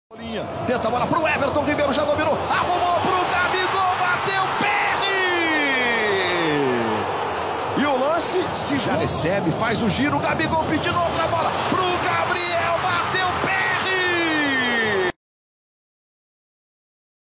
Tenta a bola pro Everton Ribeiro, já dominou, arrumou pro Gabigol, bateu, PR! E o lance, se já recebe, faz o giro, Gabigol pedindo outra bola pro Gabriel.